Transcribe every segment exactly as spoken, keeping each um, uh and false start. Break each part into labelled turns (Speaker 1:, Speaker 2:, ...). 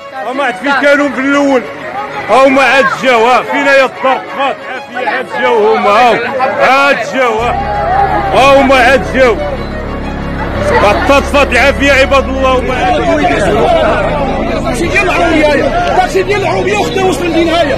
Speaker 1: وما عاد فين كانوا في الاول، هما عاد جاو، ها فينا يا الطرقات عافيه عاد جاو، هما عاد جاو، ها هما عاد جاو التطفات العافيه عباد الله، هما عاد
Speaker 2: داكشي ديال العربيه، داكشي ديال العربيه وخدا وصل للنهايه.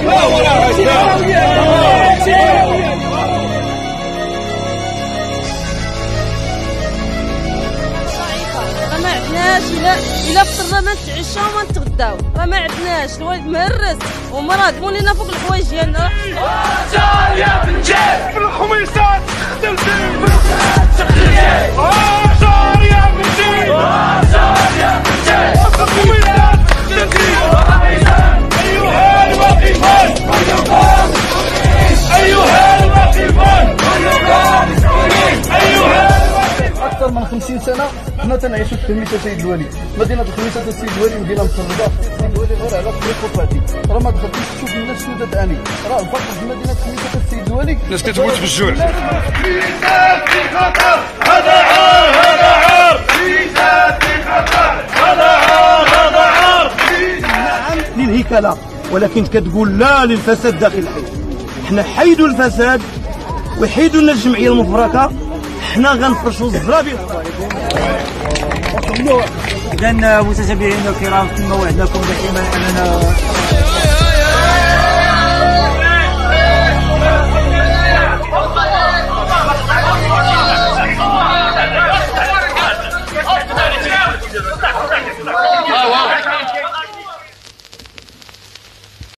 Speaker 3: ما عندناش الا الا فطرنا ما نتعشاو وما نتغداو، راه ما عندناش. الوالد مهرس ومرض مولينا فوق الحوايج ديالنا.
Speaker 2: اجار يا بنجي بالخميسات تختلفي بالخميسات تختلفي، اجار يا بنجي اجار يا بنجي بالخميسات تختلفي. ايها الواقفون ايها الواقفون ايها أكثر من خمسين سنة حنا تنعيشوا في خميسة سيد الوالي، مدينة الخميسة سيد الوالي مدينة متفردة، سيد الوالي غير على طريق وفاتي، راه ما دخلتيش تشوف الناس شنو تتعاني، راه الفقر في مدينة خميسة سيد الوالي
Speaker 1: الناس كتموت بالجوع.
Speaker 2: خميسة في خطر، هذا عار هذا عار، خميسة في خطر، هذا عار هذا عار.
Speaker 4: نعم للهيكلة ولكن كتقول لا للفساد داخل الحي. حنا حيدوا الفساد وحيدوا لنا الجمعية المفرقة، حنا غنفرشوا الزرابي.
Speaker 5: إذا متتابعينا الكرام كما وعدناكم دائما أننا